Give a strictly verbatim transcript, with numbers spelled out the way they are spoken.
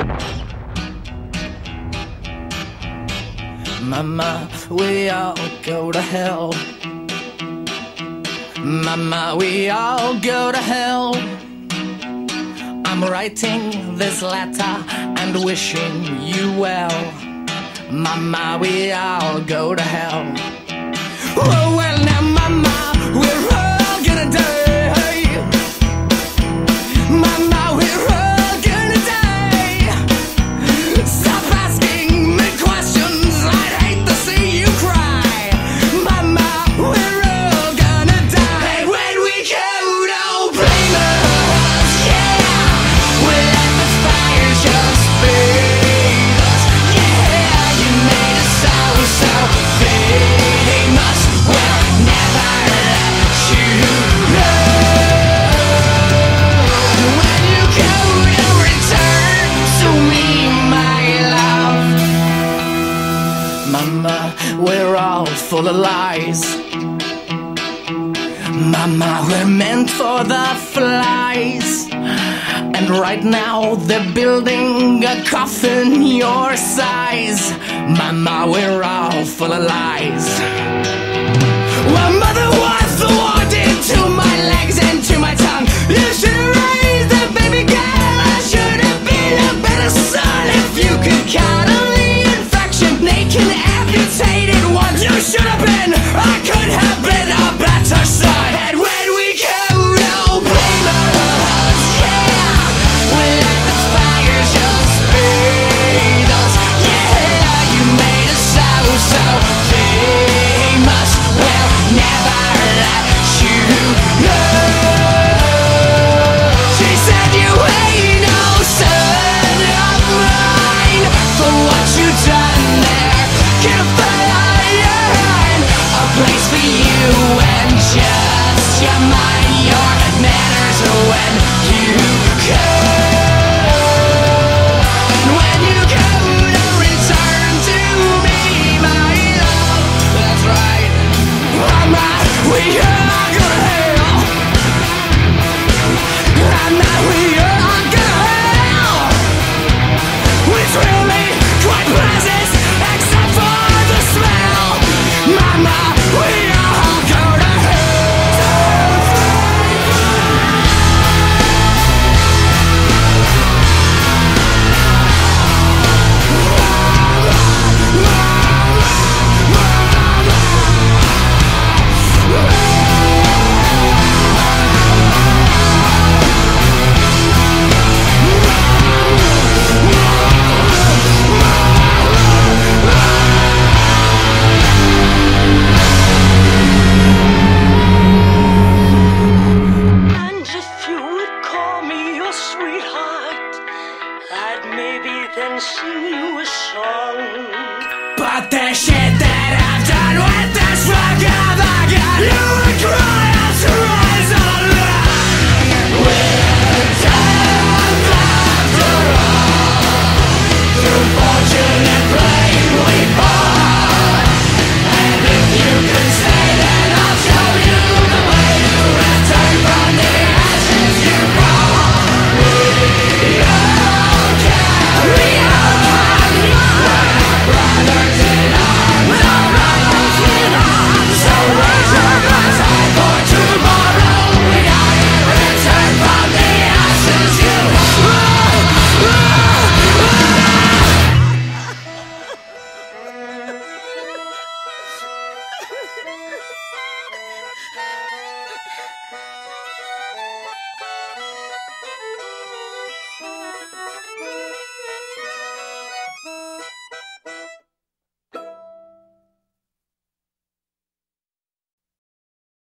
Mama, we all go to hell. Mama, we all go to hell. I'm writing this letter and wishing you well. Mama, we all go to hell. Oh, well now, Mama, we're all gonna die. Mama, we're all gonna die. Stop asking me questions, I'd hate to see you cry. Mama, we're all gonna die. And when we go, don't blame us, yeah. We let the fire just feed us, yeah. You made us so, so famous. We'll never let you go. When you go to return to me, my love. Mama, we're all full of lies. Mama, we're meant for the flies. And right now they're building a coffin your size. Mama, we're all full of lies. Well, Mother was the one to my legs and to my tongue. You should have raised that baby girl. I should have been a better son. If you could count on the infection, naked, amputated ones, you should have been. I could have been a better son. And when we go, don't blame us, yeah. We let the fire just feed us, yeah. You made us so, so famous. We'll never let you go. She said you ain't no son of mine. For what you done there, can find a place for you and just your mind, your manners when you go. When you go to return to me, my love. That's right. Mama, we are gonna hell. Mama, we are gonna hell. Which really quite pleasant, except for the smell. Mama, we all go to hell. And if you would call me your sweetheart, I'd maybe then sing you a song. But the shit that I've done with this fucking bugger, you would cry out to rise online. We're dead after all. Through fortune and blame we fall. And if you can stay, then I'll show you the way to return from the ashes you fall. We all can, we all can. We're brothers in arms, we're brothers in arms. So raise your glass high for tomorrow. We all can return from the ashes you fall.